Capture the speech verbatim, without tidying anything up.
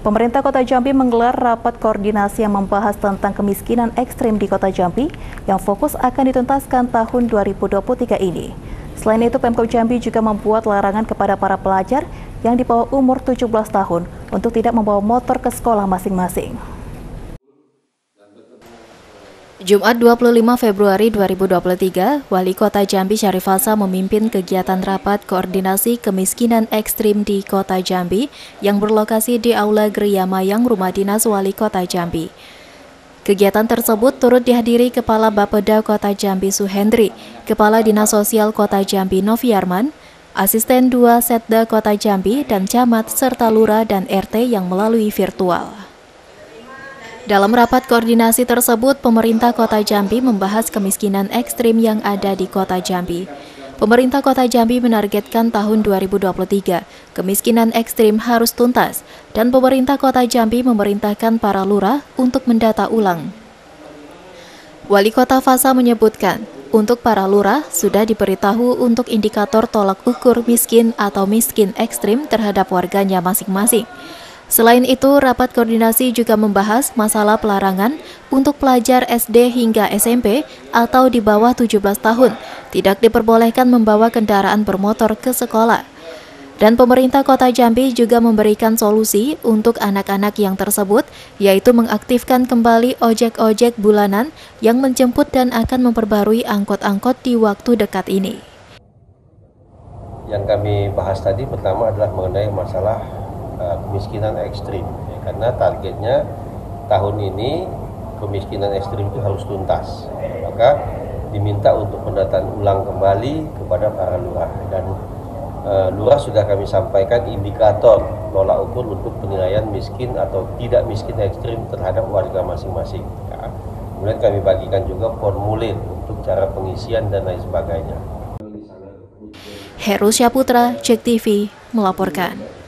Pemerintah Kota Jambi menggelar rapat koordinasi yang membahas tentang kemiskinan ekstrim di Kota Jambi yang fokus akan dituntaskan tahun dua ribu dua puluh tiga ini. Selain itu, Pemkab Jambi juga membuat larangan kepada para pelajar yang di bawah umur tujuh belas tahun untuk tidak membawa motor ke sekolah masing-masing. Jumat dua puluh lima Februari dua ribu dua puluh tiga, Wali Kota Jambi Syarif Hasan memimpin kegiatan rapat koordinasi kemiskinan ekstrim di Kota Jambi yang berlokasi di Aula Geria Mayang Rumah Dinas Wali Kota Jambi. Kegiatan tersebut turut dihadiri Kepala Bapeda Kota Jambi Suhendri, Kepala Dinas Sosial Kota Jambi Noviarman, Asisten dua Setda Kota Jambi, dan Camat serta Lurah dan R T yang melalui virtual. Dalam rapat koordinasi tersebut, pemerintah Kota Jambi membahas kemiskinan ekstrim yang ada di Kota Jambi. Pemerintah Kota Jambi menargetkan tahun dua ribu dua puluh tiga, kemiskinan ekstrim harus tuntas, dan pemerintah Kota Jambi memerintahkan para lurah untuk mendata ulang. Wali Kota Fasa menyebutkan, untuk para lurah sudah diberitahu untuk indikator tolak ukur miskin atau miskin ekstrim terhadap warganya masing-masing. Selain itu, rapat koordinasi juga membahas masalah pelarangan untuk pelajar S D hingga S M P atau di bawah tujuh belas tahun tidak diperbolehkan membawa kendaraan bermotor ke sekolah. Dan pemerintah Kota Jambi juga memberikan solusi untuk anak-anak yang tersebut, yaitu mengaktifkan kembali ojek-ojek bulanan yang menjemput dan akan memperbarui angkot-angkot di waktu dekat ini. Yang kami bahas tadi pertama adalah mengenai masalah uh, kemiskinan ekstrim, ya, karena targetnya tahun ini kemiskinan ekstrim itu harus tuntas. Maka diminta untuk pendataan ulang kembali kepada para lurah, dan uh, lurah sudah kami sampaikan indikator tolak ukur untuk penilaian miskin atau tidak miskin ekstrim terhadap warga masing-masing. Ya. Kemudian kami bagikan juga formulir untuk cara pengisian dan lain sebagainya. Heru Syaputra, Jek T V melaporkan.